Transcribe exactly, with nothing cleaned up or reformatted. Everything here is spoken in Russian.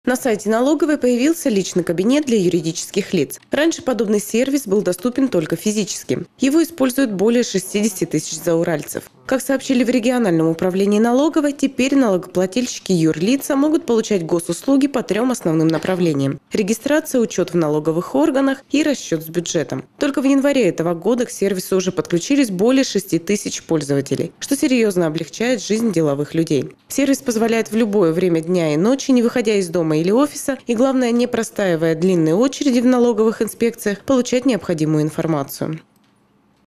На сайте налоговой появился личный кабинет для юридических лиц. Раньше подобный сервис был доступен только физически. Его используют более шестидесяти тысяч зауральцев. Как сообщили в региональном управлении налоговой, теперь налогоплательщики юрлица могут получать госуслуги по трем основным направлениям – регистрация, учет в налоговых органах и расчет с бюджетом. Только в январе этого года к сервису уже подключились более шести тысяч пользователей, что серьезно облегчает жизнь деловых людей. Сервис позволяет в любое время дня и ночи, не выходя из дома или офиса, и, главное, не простаивая длинные очереди в налоговых инспекциях, получать необходимую информацию.